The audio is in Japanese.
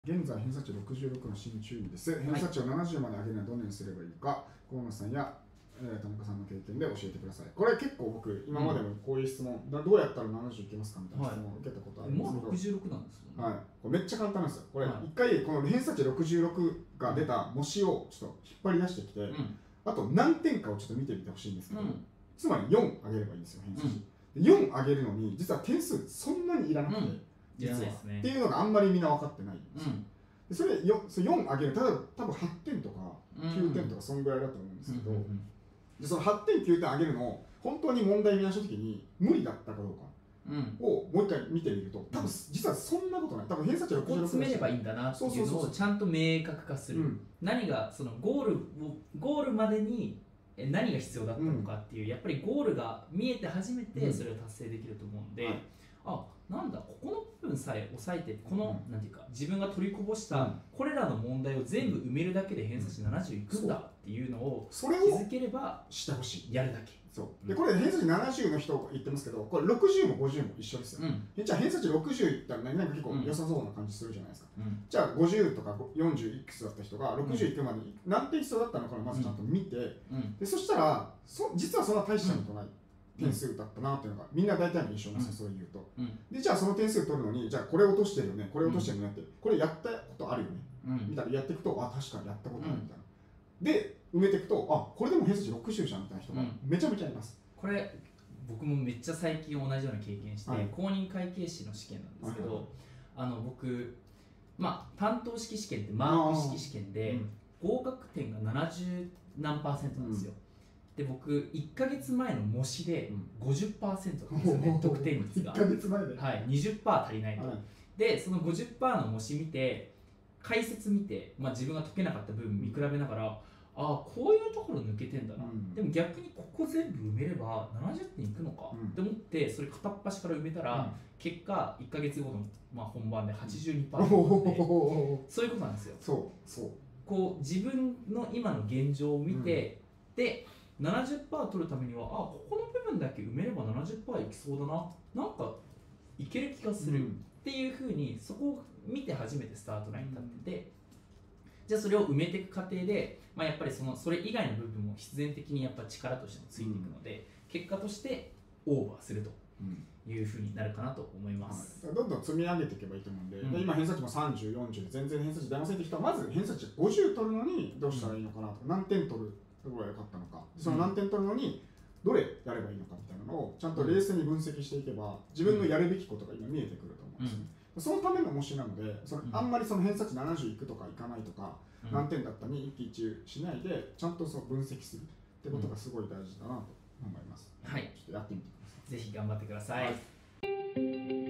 現在、偏差値66の新注意です。偏差値を70まで上げるにはどのようにすればいいか、河野さんや、田中さんの経験で教えてください。これ結構僕、今までもこういう質問、どうやったら70いけますかみたいな質問を受けたことあるんですけど、 もう66なんですよね。 はい、これめっちゃ簡単なんですよ。これ、一回、この偏差値66が出た模試をちょっと引っ張り出してきて、あと何点かをちょっと見てみてほしいんですけど、つまり4上げればいいんですよ、偏差値。4上げるのに、実は点数そんなにいらなくて、実はっていうのがあんまりみんな分かってないんですよ。でそれ 4上げる、多分8点とか9点とかそんぐらいだと思うんですけど、でその8点9点上げるのを本当に問題見直した時に無理だったかどうかをもう一回見てみると、多分実はそんなことない。多分偏差値66 ここ詰めればいいんだなっていうのをちゃんと明確化する。何がそのゴールまでに何が必要だったのかっていう、やっぱりゴールが見えて初めてそれを達成できると思うんで、あ、なんだ、ここの部分さえ抑えて、この、なんていうか、自分が取りこぼしたこれらの問題を全部埋めるだけで偏差値70いくんだっていうのを気づければしてほしい。 やるだけ。 そうでこれ偏差値70の人が言ってますけど、これ60も50も一緒ですよ。じゃあ偏差値60いったらなんか結構良さそうな感じするじゃないですか。じゃあ50とか40いくつだった人が60いくまでに何点必要だったのかをまずちゃんと見て、でそしたら実はそんな大したことない点数だったなっていうのがみんな大体の印象なんですよ、そう言うと。でじゃあその点数取るのに、じゃあこれ落としてるよね、これ落としてるよねって、これやったことあるよね、みたいなやっていくと、あ、確かにやったことあるみたいな。で埋めていくと、あ、これでも偏差値60じゃんみたいな人がめちゃめちゃいます。 これ僕もめっちゃ最近同じような経験して、公認会計士の試験なんですけど、僕、担当式試験ってマーク式試験で合格点が70何%なんですよ。で僕1ヶ月前の模試で 50% なんですよね、得点率が。 1ヶ月前で、 はい、20% 足りないと。でその 50% の模試見て解説見て、自分が解けなかった部分見比べながら、ああ、こういうところ抜けてんだな、でも逆にここ全部埋めれば70点いくのか、って思ってそれ片っ端から埋めたら、結果1ヶ月後の、本番で 82% で、そういうことなんですよ。こう自分の今の現状を見て、で70% 取るためには、ここの部分だけ埋めれば 70% いきそうだな、なんかいける気がする、っていうふうにそこを見て初めてスタートラインに立ってて、じゃあそれを埋めていく過程で、やっぱりそれ以外の部分も必然的にやっぱ力としてもついていくので、結果としてオーバーするというふうになるかなと思います。 どんどん積み上げていけばいいと思うんで、今偏差値も30、40で全然偏差値出ませんって人は、まず偏差値50取るのにどうしたらいいのかなとか、何点取るどれが良かったのか、その何点取るのにどれやればいいのかみたいなのをちゃんと冷静に分析していけば、自分のやるべきことが今見えてくると思うんですね。そのための模試なので、あんまりその偏差値70いくとかいかないとか、何点だったに一喜一憂しないで、ちゃんと分析するってことがすごい大事だなと思います。 はい、 ちょっとやってみてください。 ぜひ頑張ってください。